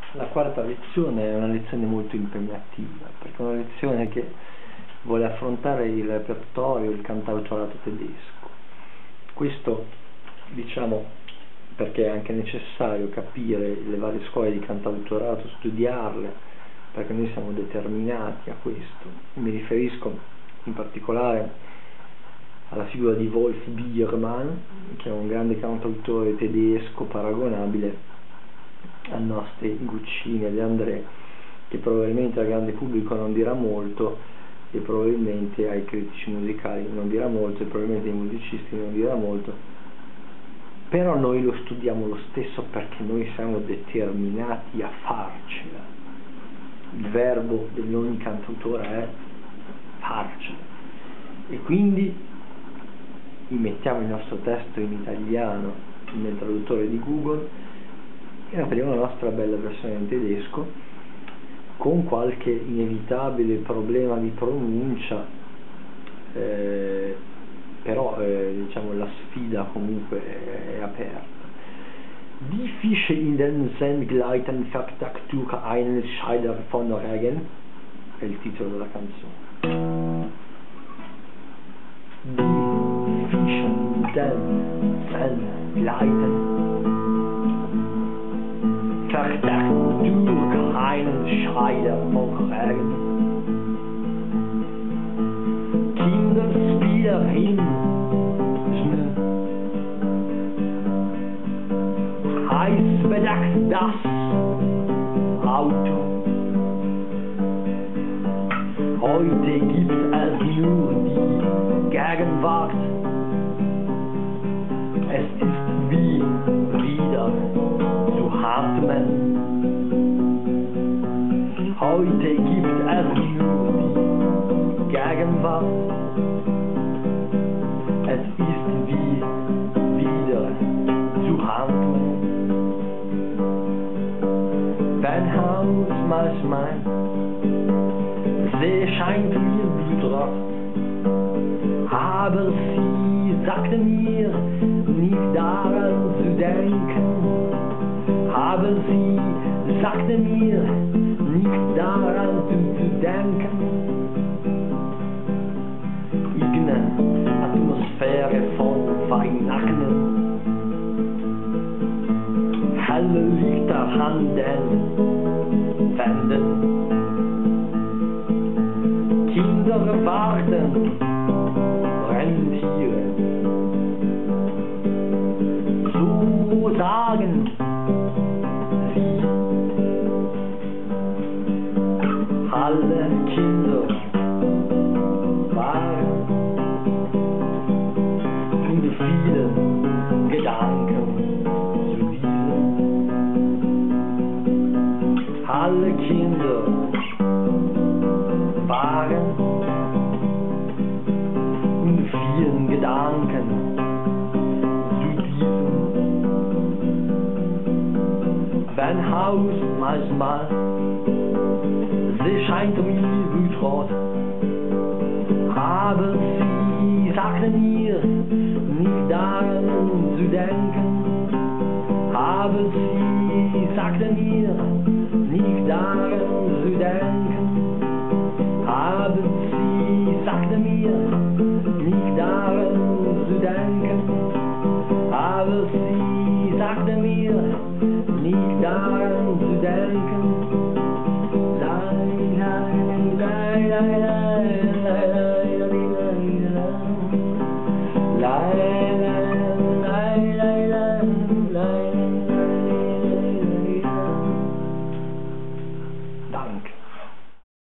La quarta lezione è una lezione molto impegnativa, perché è una lezione che vuole affrontare il repertorio, il cantautorato tedesco. Questo, diciamo, perché è anche necessario capire le varie scuole di cantautorato, studiarle, perché noi siamo determinati a questo. Mi riferisco in particolare alla figura di Wolf Biermann, che è un grande cantautore tedesco paragonabile al nostro Guccini e De André, che probabilmente al grande pubblico non dirà molto e probabilmente ai critici musicali non dirà molto e probabilmente ai musicisti non dirà molto, però noi lo studiamo lo stesso perché noi siamo determinati a farcela. Il verbo di ogni cantautore è farcela, e quindi immettiamo il nostro testo in italiano nel traduttore di Google e apriamo la nostra bella versione in tedesco con qualche inevitabile problema di pronuncia, però diciamo la sfida comunque è aperta. Die Fische in den Sand gleiten vertagt durch einen Scheider von Regen, è il titolo della canzone. Die Fische in den Sand gleiten vertagt durch einen Scheider von Regen. Kinderspielerin heiß bedeckt das Auto. Heute gibt es nur die Gegenwart. Es ist wie wieder zu atmen. Heute gibt es nur die Gegenwart. Es ist wie wieder zu atmen. Dein Haus manchmal, sie scheint mir blutrot, aber sie sagte mir, nicht daran zu denken. Aber sie sagte mir, nicht daran zu denken. Irgendeine Atmosphäre von Weihnachten. Helle Lichter an den Wänden. Kinder warten, Rentiere. So sagen sie. Alle Kinder waren und viele Gedanken zu diesem. Alle Kinder waren und vielen Gedanken zu diesem. Wenn Haus manchmal, sie scheint mir blutrot, aber sie sagte mir, nicht daran zu denken. Aber sie sagte mir, nicht daran zu denken. Aber sie sagte mir, nicht daran zu denken. Aber sie sagte mir, nicht daran zu denken. La la la la la la.